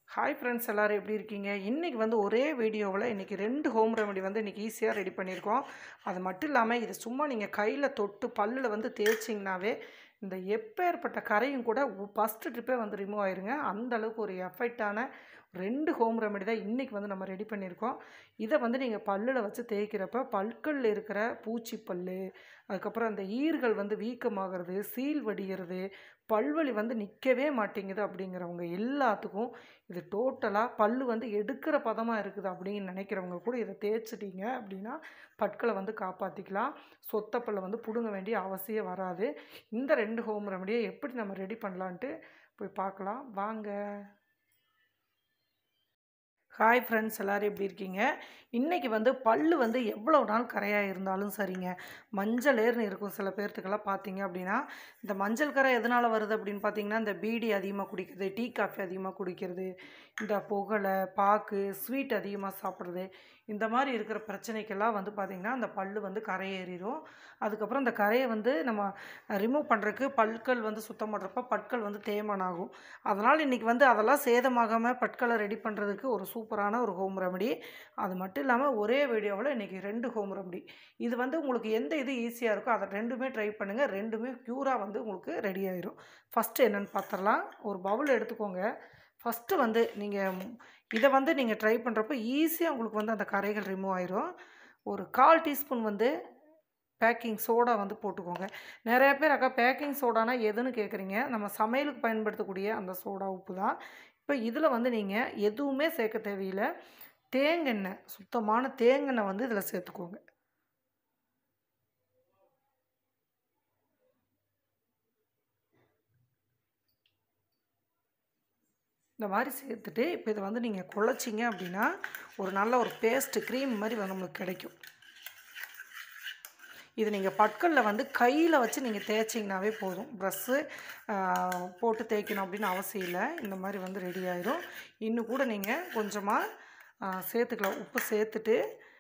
Hi friends, எல்லோரும் எப்படி இருக்கீங்க? இன்றைக்கி வந்து ஒரே வீடியோவில் இன்றைக்கி 2 ஹோம் ரெமெடி வந்து இன்றைக்கி ஈஸியாக ரெடி பண்ணியிருக்கோம். அது மட்டும் இல்லாமல் இது சும்மா நீங்கள் கையில் தொட்டு பல்லில் வந்து தேய்ச்சிங்கனாவே இந்த எப்பேற்பட்ட கரையும் கூட ஃபஸ்ட்டு ட்ரிப்பே வந்து ரிமூவ் ஆயிருங்க. அந்த அளவுக்கு ஒரு எஃபெக்டான 2 ஹோம் ரெமெடி தான் இன்றைக்கி வந்து நம்ம ரெடி பண்ணியிருக்கோம். இதை வந்து நீங்கள் பல்லில் வச்சு தேய்க்கிறப்ப பற்களில் இருக்கிற பூச்சி பல், அதுக்கப்புறம் அந்த ஈர்கள் வந்து வீக்கமாகிறது, சீல் வடிகிறது, பல்வலி வந்து நிற்கவே மாட்டேங்குது அப்படிங்கிறவங்க எல்லாத்துக்கும் இது டோட்டலாக பல்லு வந்து எடுக்கிற பதமாக இருக்குது அப்படின்னு நினைக்கிறவங்க கூட இதை தேய்ச்சிட்டிங்க அப்படின்னா பற்களை வந்து காப்பாற்றிக்கலாம். சொத்த பல்லை வந்து பிடுங்க வேண்டிய அவசியம் வராது. இந்த 2 ஹோம் ரெமடியை எப்படி நம்ம ரெடி பண்ணலான்ட்டு போய் பார்க்கலாம் வாங்க. ஹாய் ஃப்ரெண்ட்ஸ், எல்லோரும் எப்படி இருக்கீங்க? இன்றைக்கி வந்து பல்லு வந்து எவ்வளோ நாள் கரையாக இருந்தாலும் சரிங்க, மஞ்சளேர்னு இருக்கும். சில பேர்த்துக்கெல்லாம் பார்த்தீங்க அப்படின்னா இந்த மஞ்சள் கரை எதனால் வருது அப்படின்னு பார்த்தீங்கன்னா, இந்த பீடி அதிகமாக குடிக்கிறது, டீ காஃபி அதிகமாக குடிக்கிறது, இந்த புகை, பாக்கு, ஸ்வீட் அதிகமாக சாப்பிட்றது, இந்த மாதிரி இருக்கிற பிரச்சனைக்கெல்லாம் வந்து பார்த்திங்கன்னா அந்த பல்லு வந்து கரையேறிடும். அதுக்கப்புறம் அந்த கரையை வந்து நம்ம ரிமூவ் பண்ணுறதுக்கு பற்கள் வந்து சுத்தம் பண்ணுறப்ப பற்கள் வந்து தேய்மானம் ஆகும். அதனால் இன்றைக்கி வந்து அதெல்லாம் சேதமாகாமல் பற்களை ரெடி பண்ணுறதுக்கு ஒரு சூப்பரான ஒரு ஹோம் ரெமடி. அது மட்டும் இல்லாமல் ஒரே வீடியோவில் இன்றைக்கி 2 ஹோம் ரெமடி. இது வந்து உங்களுக்கு எந்த இது ஈஸியாக இருக்கோ அதை 2மே ட்ரை பண்ணுங்கள். 2மே க்யூராக வந்து உங்களுக்கு ரெடி ஆயிரும். ஃபஸ்ட்டு என்னென்னு பார்த்துடலாம். ஒரு பவுல் எடுத்துக்கோங்க. ஃபஸ்ட்டு வந்து நீங்கள் இதை வந்து நீங்கள் ட்ரை பண்ணுறப்போ ஈஸியாக உங்களுக்கு வந்து அந்த கரைகள் ரிமூவ் ஆயிரும். ஒரு 1/4 டீஸ்பூன் வந்து பேக்கிங் சோடா வந்து போட்டுக்கோங்க. நிறைய பேர் அக்கா பேக்கிங் சோடானா எதுன்னு கேட்குறீங்க. நம்ம சமையலுக்கு பயன்படுத்தக்கூடிய அந்த சோடா உப்பு தான். இப்போ இதில் வந்து நீங்கள் எதுவுமே சேர்க்க தேவையில்லை. தேங்காய், சுத்தமான தேங்காய் வந்து இதில் சேர்த்துக்கோங்க. இந்த மாதிரி சேர்த்துட்டு இப்போ இதை வந்து நீங்கள் குழச்சிங்க அப்படின்னா ஒரு நல்ல ஒரு பேஸ்ட்டு க்ரீம் மாதிரி வந்து நம்மளுக்கு கிடைக்கும். இது நீங்கள் பற்களில் வந்து கையில் வச்சு நீங்கள் தேய்ச்சிங்கனாவே போதும். ப்ரஷ்ஷு போட்டு தேய்க்கணும் அப்படின்னு அவசியம் இல்லை. இந்த மாதிரி வந்து ரெடி ஆயிரும். இன்னும் கூட நீங்கள் கொஞ்சமாக சேர்த்துக்கலாம். உப்பு சேர்த்துட்டு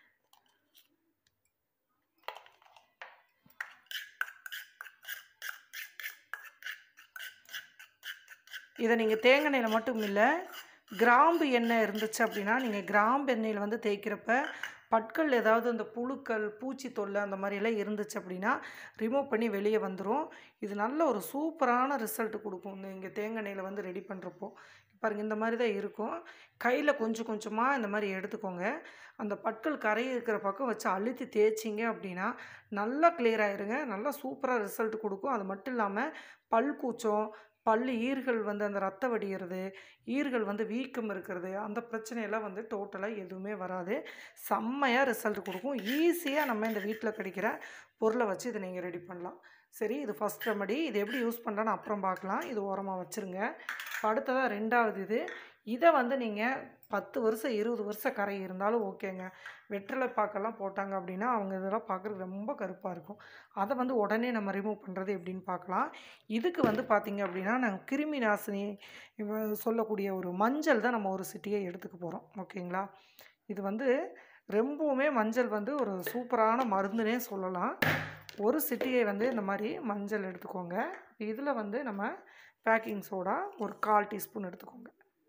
இதை நீங்கள் தேங்காய் எண்ணெயில் மட்டும் இல்லை, கிராம்பு எண்ணெய் இருந்துச்சு அப்படின்னா நீங்கள் கிராம்பு எண்ணெயில் வந்து தேய்க்கிறப்ப பற்கள் ஏதாவது அந்த புழுக்கள், பூச்சி தொல்லை அந்த மாதிரியெல்லாம் இருந்துச்சு அப்படின்னா ரிமூவ் பண்ணி வெளியே வந்துடும். இது நல்ல ஒரு சூப்பரான ரிசல்ட் கொடுக்கும். நீங்கள் தேங்காய் எண்ணெயில் வந்து ரெடி பண்ணுறப்போ பாருங்கள், இந்த மாதிரி தான் இருக்கும். கையில் கொஞ்சம் கொஞ்சமாக இந்த மாதிரி எடுத்துக்கோங்க. அந்த பற்கள் கரை இருக்கிற பக்கம் வச்சு அழுத்தி தேய்ச்சிங்க அப்படின்னா நல்லா கிளியர் ஆயிருங்க. நல்லா சூப்பராக ரிசல்ட் கொடுக்கும். அது மட்டும் இல்லாமல் பல் கூச்சம், பல்லு ஈர்கள் வந்து அந்த ரத்த வடிகிறது, ஈர்கள் வந்து வீக்கம் இருக்கிறது, அந்த பிரச்சனையெல்லாம் வந்து டோட்டலாக எதுவுமே வராது. செம்மையாக ரிசல்ட் கொடுக்கும். ஈஸியாக நம்ம இந்த வீட்டில் கிடைக்கிற பொருளை வச்சு இதை நீங்கள் ரெடி பண்ணலாம். சரி, இது ஃபஸ்ட் ரெமடி. இது எப்படி யூஸ் பண்ணுறான்னு அப்புறம் பார்க்கலாம். இது ஓரமாக வச்சுருங்க. அடுத்ததாக 2வது இதை வந்து நீங்கள் 10 வருஷம் 20 வருஷம் கரை இருந்தாலும் ஓகேங்க. வெற்றிலை பாக்கெல்லாம் போட்டாங்க அப்படின்னா அவங்க இதெல்லாம் பார்க்குறதுக்கு ரொம்ப கருப்பாக இருக்கும். அதை வந்து உடனே நம்ம ரிமூவ் பண்ணுறது எப்படின்னு பார்க்கலாம். இதுக்கு வந்து பார்த்திங்க அப்படின்னா நாங்கள் கிருமி நாசினி சொல்லக்கூடிய ஒரு மஞ்சள் தான் நம்ம ஒரு சிட்டியை எடுத்துக்க போகிறோம். ஓகேங்களா? இது வந்து ரொம்பவுமே மஞ்சள் வந்து ஒரு சூப்பரான மருந்துனே சொல்லலாம். ஒரு சிட்டியை வந்து இந்த மாதிரி மஞ்சள் எடுத்துக்கோங்க. இதில் வந்து நம்ம பேக்கிங் சோடா ஒரு 1/4 டீஸ்பூன் எடுத்துக்கோங்க.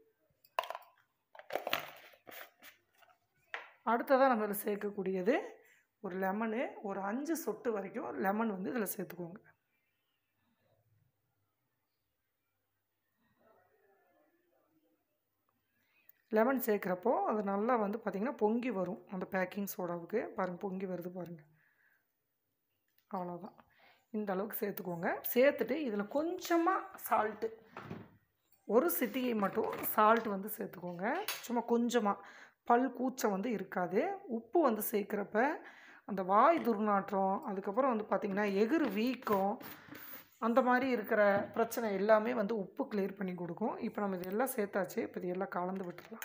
அடுத்ததாக நம்ம இதில் சேர்க்கக்கூடியது ஒரு லெமனு, ஒரு 5 சொட்டு வரைக்கும் லெமன் வந்து இதில் சேர்த்துக்கோங்க. லெமன் சேர்க்குறப்போ அது நல்லா வந்து பார்த்திங்கன்னா பொங்கி வரும். அந்த பேக்கிங் சோடாவுக்கு பாருங்கள், பொங்கி வருது பாருங்கள். அவ்வளோதான். இந்த அளவுக்கு சேர்த்துக்கோங்க. சேர்த்துட்டு இதில் கொஞ்சமாக சால்ட்டு, ஒரு சிட்டிகை மட்டும் சால்ட் வந்து சேர்த்துக்கோங்க. சும்மா கொஞ்சமாக, பல் கூச்சம் வந்து இருக்காது. உப்பு வந்து சேர்க்குறப்ப அந்த வாய் துர்நாற்றம், அதுக்கப்புறம் வந்து பார்த்திங்கன்னா எகுறு வீக்கம், அந்த மாதிரி இருக்கிற பிரச்சனை எல்லாமே வந்து உப்பு கிளியர் பண்ணி கொடுக்கும். இப்போ நம்ம இது எல்லாம் சேர்த்தாச்சு. இப்போ இது எல்லாம் கலந்து விட்டுடலாம்.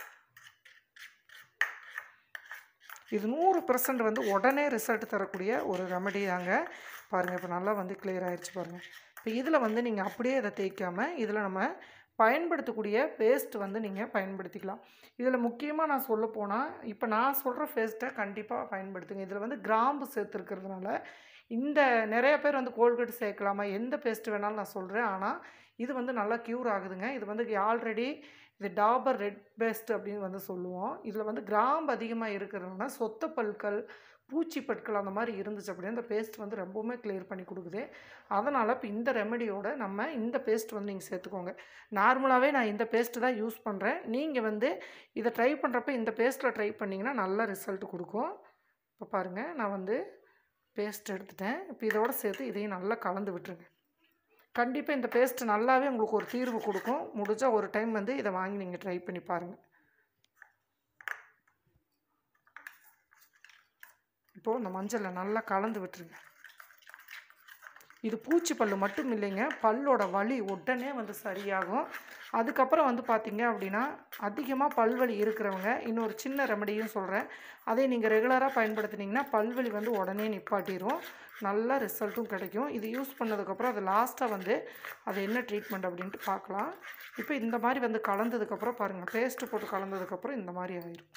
இது 100% வந்து உடனே ரிசல்ட் தரக்கூடிய ஒரு ரெமடி தாங்க. பாருங்கள், இப்போ நல்லா வந்து கிளியர் ஆகிடுச்சு பாருங்கள். இப்போ இதில் வந்து நீங்கள் அப்படியே இதை தேய்க்காமல் இதில் நம்ம பயன்படுத்தக்கூடிய பேஸ்ட் வந்து நீங்கள் பயன்படுத்திக்கலாம். இதில் முக்கியமாக நான் சொல்ல போனால், இப்போ நான் சொல்கிற பேஸ்ட்டை கண்டிப்பாக பயன்படுத்துங்க. இதில் வந்து கிராம்பு சேர்த்துருக்கிறதுனால இந்த நிறைய பேர் வந்து கோல்கேட் சேர்க்கலாமா, எந்த பேஸ்ட் வேணாலும் நான் சொல்கிறேன். ஆனால் இது வந்து நல்லா க்யூர் ஆகுதுங்க. இது வந்து ஆல்ரெடி இது டாபர் ரெட் பேஸ்ட் அப்படின்னு வந்து சொல்லுவோம். இதில் வந்து கிராம்பு அதிகமாக இருக்கிறதுனால சொத்த பற்கள், பூச்சி பற்கள் அந்த மாதிரி இருந்துச்சு அப்படின்னா இந்த பேஸ்ட் வந்து ரொம்பவுமே கிளியர் பண்ணி கொடுக்குது. அதனால் இப்போ இந்த ரெமெடியோட நம்ம இந்த பேஸ்ட் வந்து நீங்கள் சேர்த்துக்கோங்க. நார்மலாகவே நான் இந்த பேஸ்ட்டு தான் யூஸ் பண்ணுறேன். நீங்கள் வந்து இதை ட்ரை பண்ணுறப்ப இந்த பேஸ்ட்டில் ட்ரை பண்ணிங்கன்னா நல்ல ரிசல்ட் கொடுக்கும். இப்போ பாருங்கள், நான் வந்து பேஸ்ட் எடுத்துட்டேன். இப்போ இதோட சேர்த்து இதையும் நல்லா கலந்து விட்டுருங்க. கண்டிப்பாக இந்த பேஸ்ட் நல்லாவே உங்களுக்கு ஒரு தீர்வு கொடுக்கும். முடிஞ்சால் ஒரு டைம் வந்து இதை வாங்கி நீங்கள் ட்ரை பண்ணி பாருங்கள். இப்போது இந்த மஞ்சளை நல்லா கலந்து விட்டுருங்க. இது பூச்சி பல் மட்டும் இல்லைங்க, பல்லோட வலி உடனே வந்து சரியாகும். அதுக்கப்புறம் வந்து பார்த்திங்க அப்படின்னா அதிகமாக பல்வலி இருக்கிறவங்க இன்னொரு சின்ன ரெமடியும் சொல்கிறேன். அதை நீங்கள் ரெகுலராக பயன்படுத்தினீங்கன்னா பல்வலி வந்து உடனே நிப்பாட்டிடும். நல்ல ரிசல்ட்டும் கிடைக்கும். இது யூஸ் பண்ணதுக்கப்புறம் அது லாஸ்ட்டாக வந்து அது என்ன ட்ரீட்மெண்ட் அப்படின்ட்டு பார்க்கலாம். இப்போ இந்த மாதிரி வந்து கலந்ததுக்கப்புறம் பாருங்கள், பேஸ்ட்டு போட்டு கலந்ததுக்கப்புறம் இந்த மாதிரி ஆயிடும்.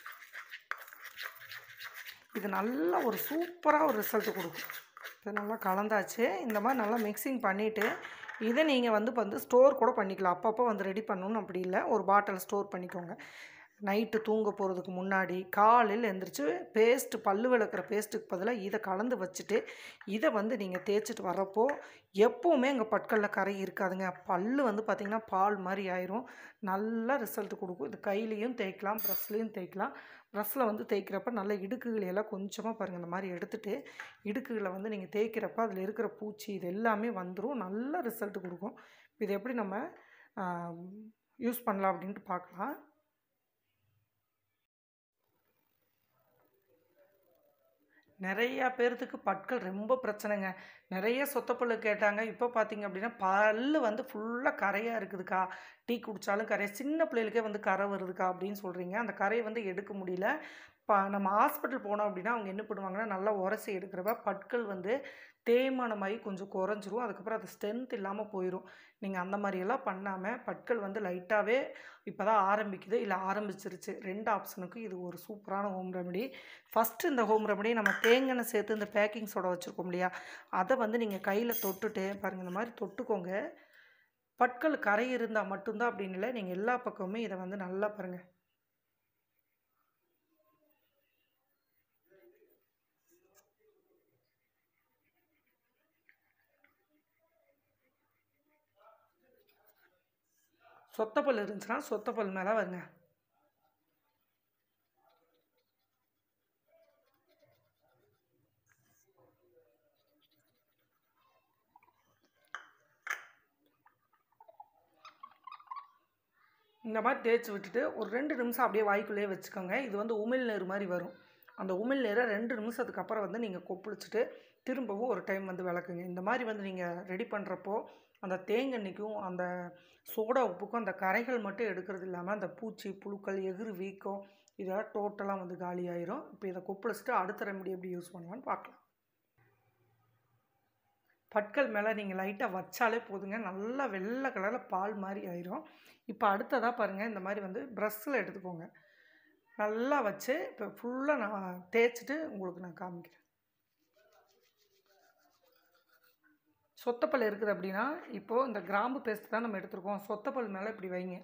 இது நல்லா ஒரு சூப்பராக ஒரு ரிசல்ட் கொடுக்கும். இது நல்லா கலந்தாச்சு. இந்த மாதிரி நல்லா மிக்சிங் பண்ணிவிட்டு இதை நீங்கள் வந்து ஸ்டோர் கூட பண்ணிக்கலாம். அப்பப்போ வந்து ரெடி பண்ணணும்னு அப்படி இல்லை, ஒரு பாட்டில் ஸ்டோர் பண்ணிக்கோங்க. நைட்டு தூங்க போகிறதுக்கு முன்னாடி காலையில் எழுந்திரிச்சு பேஸ்ட்டு பல்லு விளக்குற பேஸ்ட்டுக்கு பதிலாக இதை கலந்து வச்சுட்டு இதை வந்து நீங்கள் தேய்ச்சிட்டு வரப்போ எப்போவுமே எங்கள் பற்களில் கரை இருக்காதுங்க. பல்லு வந்து பார்த்திங்கன்னா பால் மாதிரி ஆயிரும். நல்ல ரிசல்ட் கொடுக்கும். இது கையிலையும் தேய்க்கலாம், ப்ரஷ்லேயும் தேய்க்கலாம். ப்ரஷ்ஷில் வந்து தேய்க்கிறப்ப நல்ல இடுக்குகளெல்லாம் கொஞ்சமாக பாருங்கள் இந்த மாதிரி எடுத்துகிட்டு இடுக்குகளை வந்து நீங்கள் தேய்க்கிறப்ப அதில் இருக்கிற பூச்சி இது எல்லாமே வந்துடும். நல்ல ரிசல்ட் கொடுக்கும். இது எப்படி நம்ம யூஸ் பண்ணலாம் அப்படின்ட்டு பார்க்கலாம். நிறையா பேர்த்துக்கு பற்கள் ரொம்ப பிரச்சனைங்க. நிறைய சொத்தப்பல்லு கேட்டாங்க. இப்போ பார்த்தீங்க அப்படின்னா பல்லு வந்து ஃபுல்லாக கரையாக இருக்குதுக்கா, டீ குடித்தாலும் கரை, சின்ன பிள்ளைகளுக்கே வந்து கரை வருதுக்கா அப்படின்னு சொல்கிறீங்க. அந்த கரையை வந்து எடுக்க முடியல. நம்ம ஹாஸ்பிட்டல் போனோம் அப்படின்னா அவங்க என்ன பண்ணுவாங்கன்னா நல்லா உரசி எடுக்கிறப்ப பற்கள் வந்து தேய்மானமாகி கொஞ்சம் குறைஞ்சிரும். அதுக்கப்புறம் அது ஸ்ட்ரென்த் இல்லாமல் போயிடும். நீங்கள் அந்த மாதிரியெல்லாம் பண்ணாமல் பற்கள் வந்து லைட்டாகவே இப்போ தான் ஆரம்பிக்குது இல்லை ஆரம்பிச்சிருச்சு, 2 ஆப்ஷனுக்கும் இது ஒரு சூப்பரான ஹோம் ரெமெடி. ஃபஸ்ட்டு இந்த ஹோம் ரெமெடி நம்ம தேங்காய் சேர்த்து இந்த பேக்கிங் சோடா வச்சுருக்கோம் இல்லையா, அதை வந்து நீங்கள் கையில் தொட்டுட்டு பாருங்கள், இந்த மாதிரி தொட்டுக்கோங்க. பற்கள் கரை இருந்தால் மட்டும்தான் அப்படின்னு இல்லை, நீங்கள் எல்லா பக்கமுமே இதை வந்து நல்லா பாருங்கள். சொத்தப்பல் இருந்துச்சுன்னா சொத்தப்பல் மேலே வருங்க. இந்த மாதிரி தேய்ச்சி விட்டுட்டு ஒரு 2 நிமிஷம் அப்படியே வாய்க்குள்ளேயே வச்சுக்கோங்க. இது வந்து உமிழ்நீர் மாதிரி வரும். அந்த உமிழ்நீரை 2 நிமிஷத்துக்கு அப்புறம் வந்து நீங்கள் கொப்பளிச்சுட்டு திரும்பவும் ஒரு டைம் வந்து விளக்குங்க. இந்த மாதிரி வந்து நீங்கள் ரெடி பண்ணுறப்போ அந்த தேங்கெண்ணெய்க்கும் அந்த சோடா உப்புக்கும் அந்த கரைகள் மட்டும் எடுக்கிறது இல்லாமல் அந்த பூச்சி, புழுக்கள், எகிறு, வீக்கம் இதெல்லாம் டோட்டலாக வந்து காலியாயிரும். இப்போ இதை கொப்பளிச்சுட்டு அடுத்த ரெமெடி எப்படி யூஸ் பண்ணலான்னு பார்க்கலாம். பற்கள் மேலே நீங்கள் லைட்டாக வச்சாலே போதுங்க, நல்லா வெள்ளை கலரில் பால் மாதிரி ஆயிரும். இப்போ அடுத்ததாக பாருங்கள், இந்த மாதிரி வந்து ப்ரஷ்ஷில் எடுத்துக்கோங்க. நல்லா வச்சு இப்போ ஃபுல்லாக நான் தேய்ச்சிட்டு உங்களுக்கு நான் காமிக்கிறேன். சொத்தப்பல் இருக்குது அப்படின்னா இப்போது இந்த கிராம்பு பேஸ்ட் தான் நம்ம எடுத்துருக்கோம். சொத்தப்பல் மேலே இப்படி வைங்க.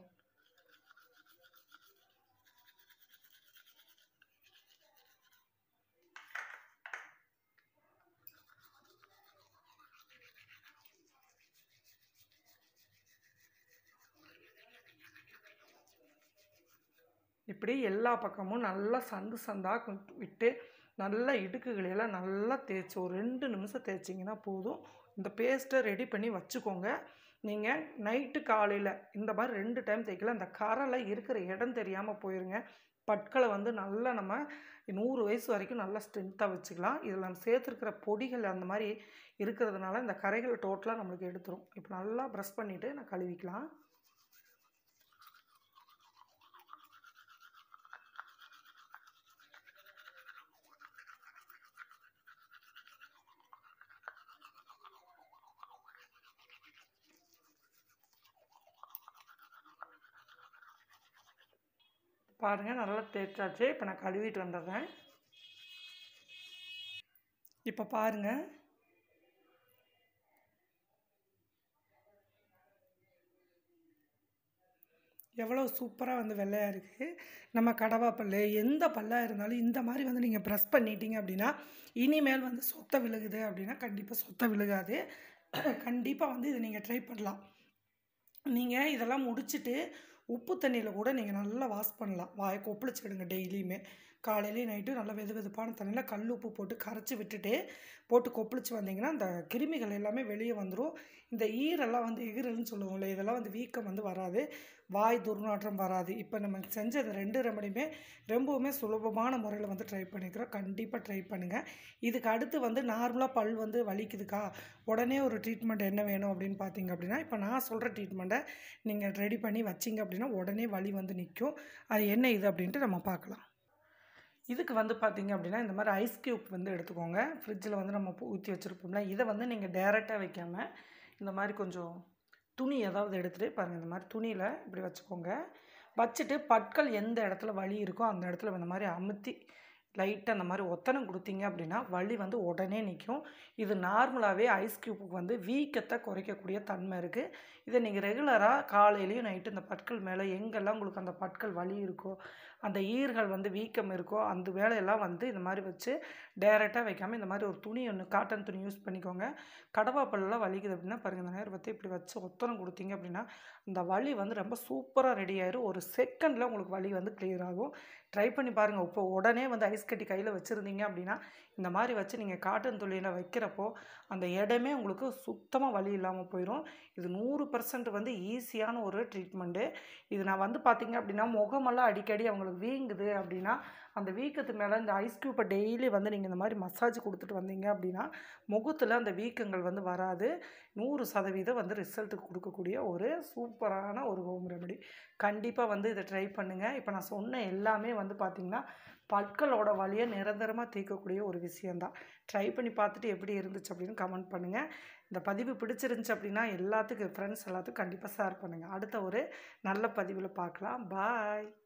இப்படி எல்லா பக்கமும் நல்லா சந்து சந்தாக விட்டு நல்லா இடுக்குகளையெல்லாம் நல்லா தேய்ச்சி ஒரு 2 நிமிஷம் தேய்ச்சிங்கன்னா போதும். இந்த பேஸ்ட்டை ரெடி பண்ணி வச்சுக்கோங்க. நீங்கள் நைட்டு காலையில் இந்த மாதிரி 2 டைம் தேய்க்கல, அந்த கரையில் இருக்கிற இடம் தெரியாமல் போயிருங்க. பற்களை வந்து நல்லா நம்ம 100 வயசு வரைக்கும் நல்லா ஸ்ட்ரென்த்தாக வச்சுக்கலாம். இதில் நம்ம சேர்த்துருக்கிற பொடிகள் அந்த மாதிரி இருக்கிறதுனால இந்த கரைகள் டோட்டலாக நம்மளுக்கு எடுத்துரும். இப்போ நல்லா ப்ரஷ் பண்ணிவிட்டு நான் கழுவிக்கலாம். பாருங்கள், நல்லா தேய்ச்சாச்சு. இப்போ நான் கழுவிட்டு வந்துடுறேன். இப்போ பாருங்கள், எவ்வளோ சூப்பராக வந்து வெள்ளையாக இருக்குது. நம்ம கடவா பல்லு எந்த பல்லாக இருந்தாலும் இந்த மாதிரி வந்து நீங்கள் ப்ரெஸ் பண்ணிட்டீங்க அப்படின்னா இனிமேல் வந்து சொத்தை விழுகுது அப்படின்னா கண்டிப்பாக சொத்தை விழுகாது. கண்டிப்பாக வந்து இதை நீங்கள் ட்ரை பண்ணலாம். நீங்கள் இதெல்லாம் முடிச்சுட்டு உப்பு தண்ணியில் கூட நீங்கள் நல்லா வாஷ் பண்ணலாம். வாயை கொப்பளிச்சிடுங்க டெய்லியுமே. காலையிலேயும் நைட்டும் நல்லா வெது வெதுப்பான தண்ணியில் கல் உப்பு போட்டு கரைச்சி விட்டுட்டு போட்டு கொப்பளிச்சு வந்தீங்கன்னா அந்த கிருமிகள் எல்லாமே வெளியே வந்துடும். இந்த ஈரெல்லாம் வந்து எகிரல்னு சொல்லுவோம்ல, இதெல்லாம் வந்து வீக்கம் வந்து வராது, வாய் துர்நாற்றம் வராது. இப்போ நம்ம செஞ்ச இந்த 2 ரெமடியுமே ரொம்பவுமே சுலபமான முறையில் வந்து ட்ரை பண்ணிக்கிறோம். கண்டிப்பாக ட்ரை பண்ணுங்கள். இதுக்கு அடுத்து வந்து நார்மலாக பல் வந்து வலிக்குதுக்கா, உடனே ஒரு ட்ரீட்மெண்ட் என்ன வேணும் அப்படின்னு பார்த்தீங்க அப்படின்னா, இப்போ நான் சொல்கிற ட்ரீட்மெண்ட்டை நீங்கள் ரெடி பண்ணி வச்சிங்க அப்படின்னா உடனே வலி வந்து நிற்கும். அது என்ன இது அப்படின்ட்டு நம்ம பார்க்கலாம். இதுக்கு வந்து பார்த்தீங்க அப்படின்னா இந்த மாதிரி ஐஸ் க்யூப் வந்து எடுத்துக்கோங்க. ஃப்ரிட்ஜில் வந்து நம்ம ஊற்றி வச்சுருப்போம்ல, இதை வந்து நீங்கள் டைரெக்டாக வைக்காமல் இந்த மாதிரி கொஞ்சம் துணி ஏதாவது எடுத்துகிட்டு பாருங்கள், இந்த மாதிரி துணியில் இப்படி வச்சுக்கோங்க. வச்சுட்டு பற்கள் எந்த இடத்துல வலி இருக்கோ அந்த இடத்துல இந்த மாதிரி அமுத்தி லைட்டாக அந்த மாதிரி ஒத்தனம் கொடுத்தீங்க அப்படின்னா வலி வந்து உடனே நிற்கும். இது நார்மலாகவே ஐஸ் க்யூப்புக்கு வந்து வீக்கத்தை குறைக்கக்கூடிய தன்மை இருக்குது. இதை நீங்கள் ரெகுலராக காலையிலையும் நைட்டு இந்த பற்கள் மேலே எங்கெல்லாம் உங்களுக்கு அந்த பற்கள் வலி இருக்கோ, அந்த ஈர்கள் வந்து வீக்கம் இருக்கோ, அந்த வேலையெல்லாம் வந்து இந்த மாதிரி வச்சு டைரெக்டாக வைக்காமல் இந்த மாதிரி ஒரு துணி ஒன்று காட்டன் துணி யூஸ் பண்ணிக்கோங்க. கடவா பல்லெல்லாம் வலிக்குது அப்படின்னா பாருங்கள், இந்த நேரம் பார்த்து இப்படி வச்சு ஒத்தனம் கொடுத்தீங்க அப்படின்னா அந்த வலி வந்து ரொம்ப சூப்பராக ரெடி ஆயிரும். ஒரு செகண்டில் உங்களுக்கு வலி வந்து கிளியர் ஆகும். ட்ரை பண்ணி பாருங்கள். இப்போ உடனே வந்து ஐஸ் கட்டி கையில் வச்சுருந்தீங்க அப்படின்னா இந்த மாதிரி வச்சு நீங்கள் காட்டன் துணியில் வைக்கிறப்போ அந்த இடமே உங்களுக்கு சுத்தமாக வலி இல்லாமல் போயிடும். இது 100% வந்து ஈஸியான ஒரு ட்ரீட்மெண்ட்டு. இது நான் வந்து பார்த்திங்க அப்படின்னா முகமெல்லாம் அடிக்கடி அவங்களுக்கு வீங்குது அப்படின்னா அந்த வீக்கத்து மேலே இந்த ஐஸ் க்யூப்பை டெய்லி வந்து நீங்கள் இந்த மாதிரி மசாஜ் கொடுத்துட்டு வந்தீங்க அப்படின்னா முகத்தில் அந்த வீக்கங்கள் வந்து வராது. 100% வந்து ரிசல்ட் கொடுக்கக்கூடிய ஒரு சூப்பரான ஒரு ஹோம் ரெமெடி. கண்டிப்பாக வந்து இதை ட்ரை பண்ணுங்கள். இப்போ நான் சொன்ன எல்லாமே வந்து பார்த்திங்கன்னா பற்களோட வலியை நிரந்தரமாக தீர்க்கக்கூடிய ஒரு விஷயந்தான். ட்ரை பண்ணி பார்த்துட்டு எப்படி இருந்துச்சு அப்படின்னு கமெண்ட் பண்ணுங்கள். இந்த பதிவு பிடிச்சிருந்துச்சு அப்படின்னா எல்லாத்துக்கும் ஃப்ரெண்ட்ஸ் எல்லாத்துக்கும் கண்டிப்பாக ஷேர் பண்ணுங்கள். அடுத்த ஒரு நல்ல பதிவில் பார்க்கலாம். பாய்.